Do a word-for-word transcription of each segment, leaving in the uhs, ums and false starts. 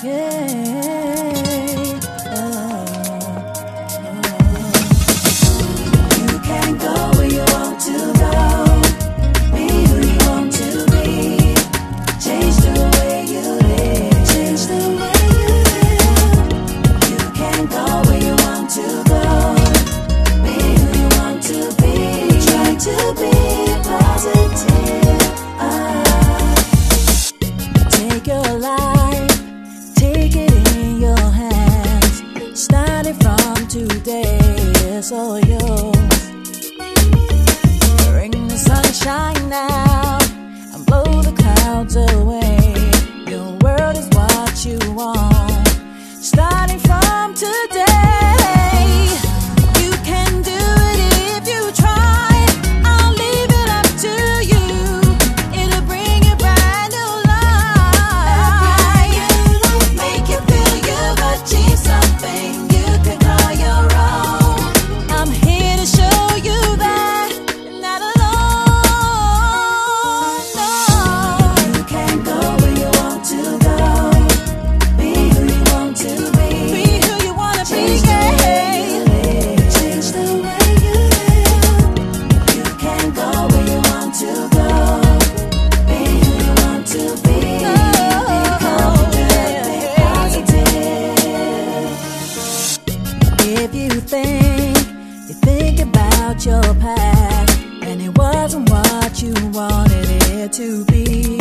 Yeah. Oh, oh. You can go where you want to go. Be who you want to be. Change the way you live. Change the way you live. You can go where you want to go. Be who you want to be. Try to be positive. Ah. Take your life, take it in your hands. Starting from today, it's all yours. Bring the sunshine now and blow the clouds away. Your world is what you want. Starting from today, you can do it if you try. I'll leave it up to you. It'll bring a brand new life. Make you feel you've achieved something you can call your own. I'm here to show you that you're not alone. No. You can go where you want to go. Be who you want to be. Be who you wanna be. Change the way you live. You can go where you want to go. Be who you want to be. Be confident, be positive. If you think, you think about your past, and it wasn't what you wanted it to be.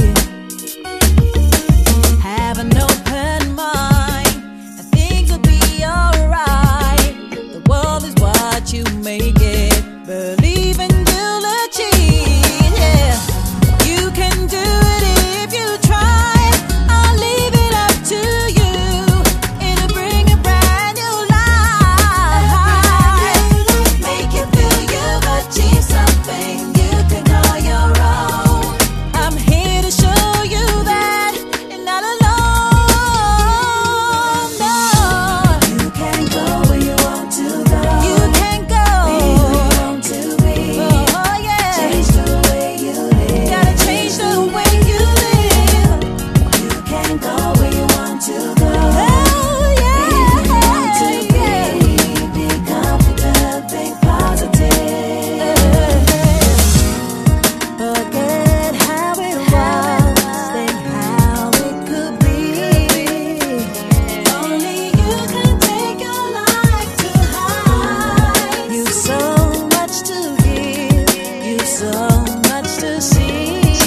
Have an open mind, and things will be alright. The world is what you make it. Believe and you'll achieve. Yeah, you can do it if you try. I'll leave it up to you. It'll bring a brand new life. Make you feel you've achieved something you can call your own. I'm here to show you that you're not alone. No. You can go where you want to go. You can go. Be who you want to be. Oh yeah. Change the way you live. Gotta change the way you live. You can go where you want to go. Oh yeah. Be who you want to be. Be confident, think positive. Forget how it was, think how it could be. Only you can take your life to high. You so much to give, you so much to see.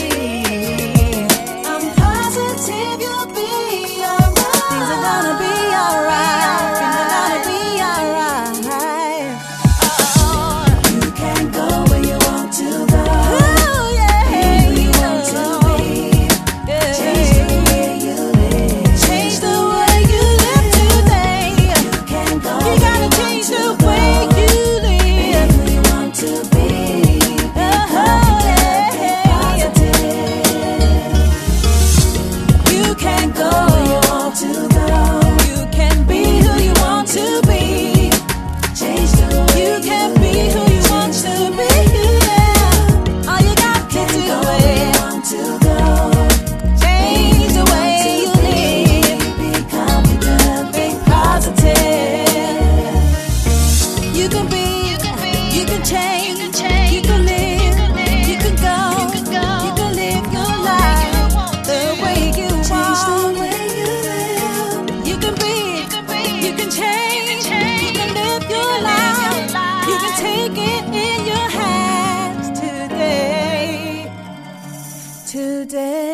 I'm positive you'll be alright. Things are gonna be alright. Things are gonna be alright. You can go where you want to go. Oh yeah. Be who you want to be. Change the way you live. Change the way you live today. You can go. You gotta change the way you live. Be who you want to be. Be confident, be positive. You can go where you want to go. You can be who you want to be. Change the way you can be who you want to be. Yeah. All you got to do is want to go. Change the way you live. Be confident, be positive. You can be, you can change, you can live, you can go, you can live your life the way you want. Change the way you live. You can be, you can change, you can live your life. You can take it in your hands today, today.